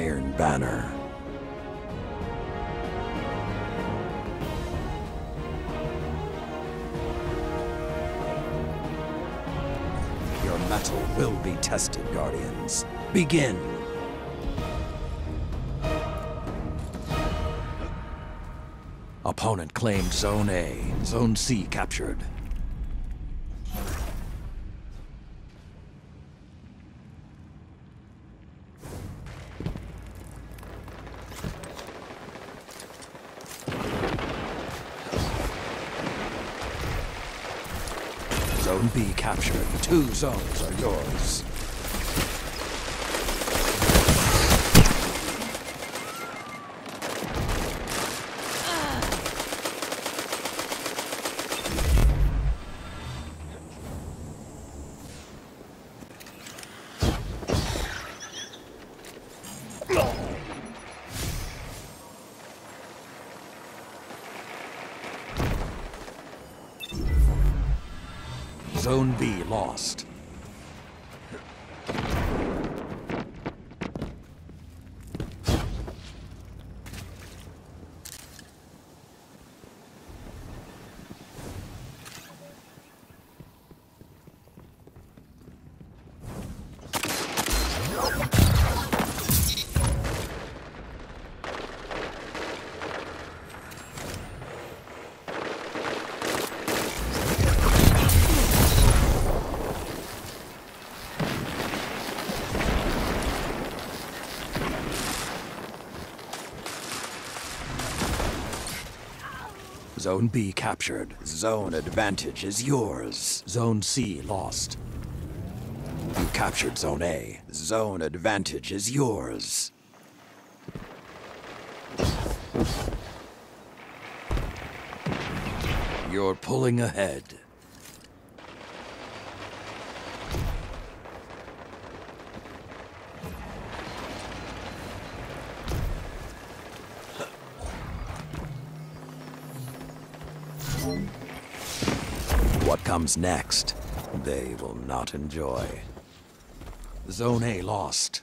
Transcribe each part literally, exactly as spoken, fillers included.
Iron Banner. Your mettle will be tested, Guardians. Begin! Opponent claimed Zone A. Zone C captured. Zone B captured. Two zones are yours. Zone B lost. Zone B captured. Zone advantage is yours. Zone C lost. You captured Zone A. Zone advantage is yours. You're pulling ahead. What comes next, they will not enjoy. Zone A lost.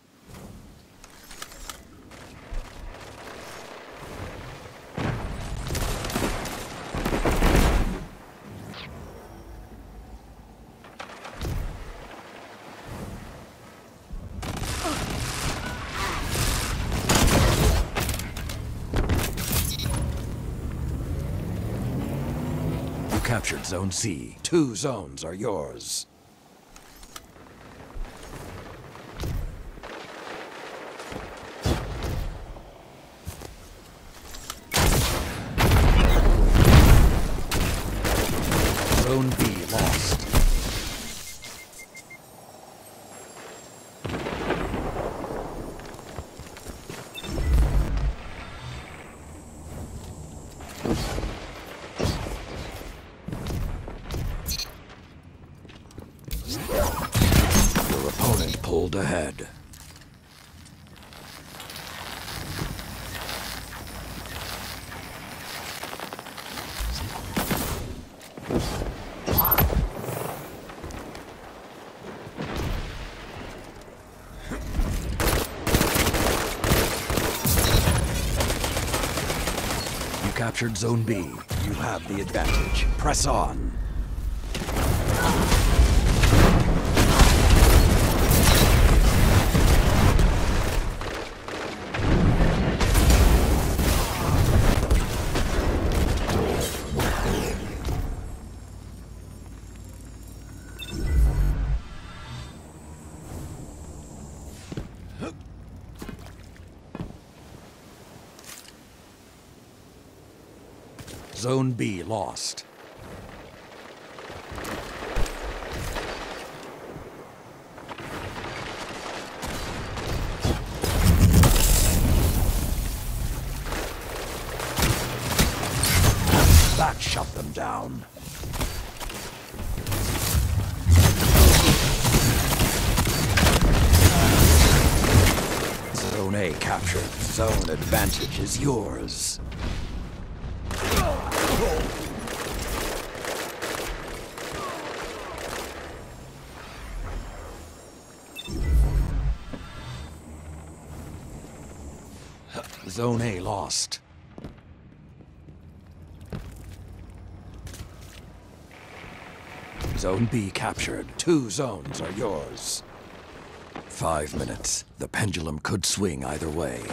Captured Zone C. Two zones are yours. Zone B lost. Your opponent pulled ahead. You captured Zone B. You have the advantage. Press on. Zone B lost. That shut them down. Zone A captured. Zone advantage is yours. Zone A lost. Zone B captured. Two zones are yours. Five minutes. The pendulum could swing either way.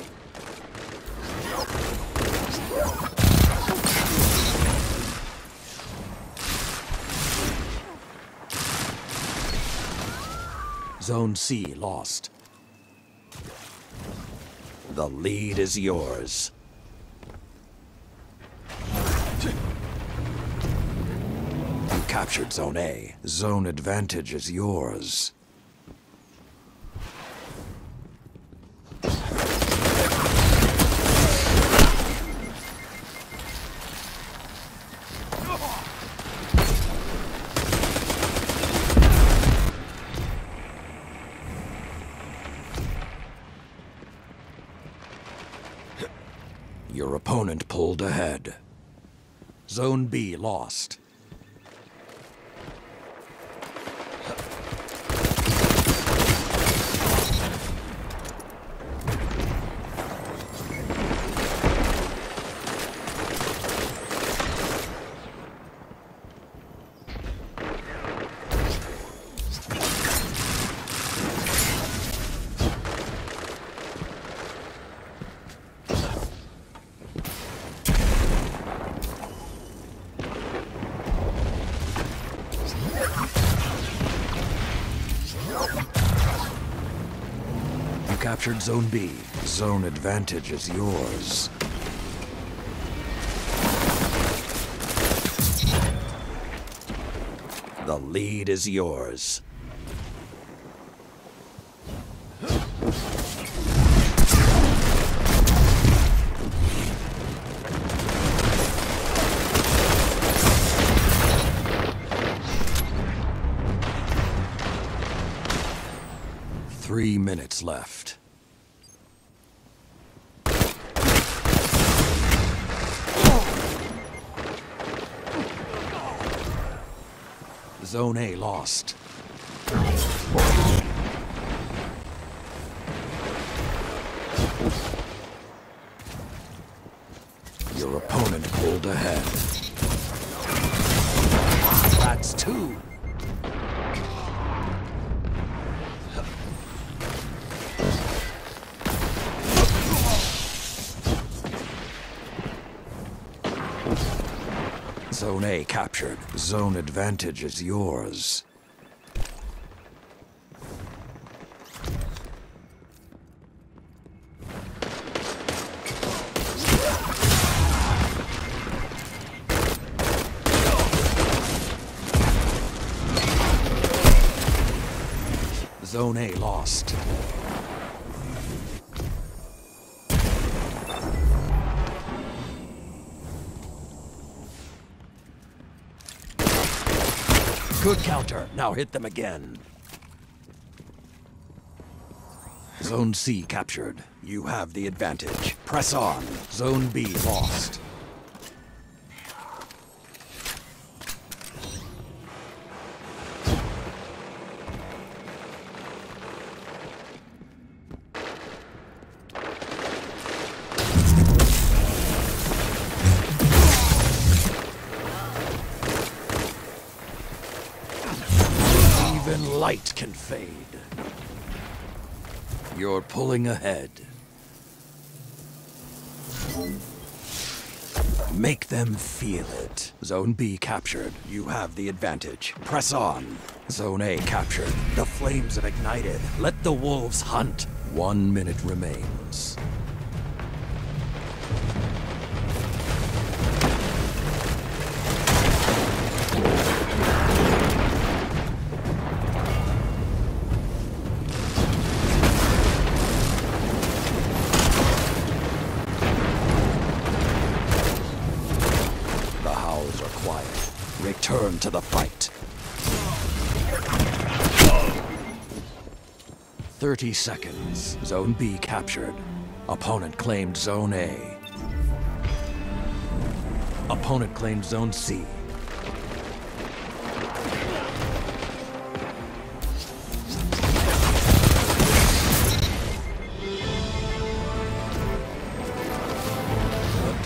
Zone C lost. The lead is yours. You captured Zone A. Zone advantage is yours. Your opponent pulled ahead. Zone B lost. Captured Zone B. Zone advantage is yours. The lead is yours. Three minutes left. Zone A lost. Your opponent pulled ahead. That's two. Zone A captured. Zone advantage is yours. Zone A lost. Good counter. Now hit them again. Zone C captured. You have the advantage. Press on. Zone B lost. Even light can fade. You're pulling ahead. Make them feel it. Zone B captured. You have the advantage. Press on. Zone A captured. The flames have ignited. Let the wolves hunt. One minute remains. Return to the fight. Thirty seconds. Zone B captured. Opponent claimed Zone A. Opponent claimed Zone C.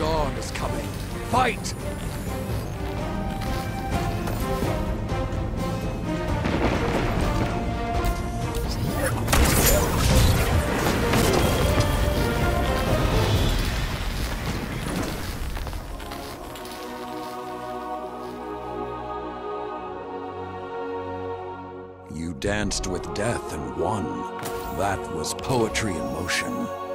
dawn is coming. Fight! You danced with death and won. That was poetry in motion.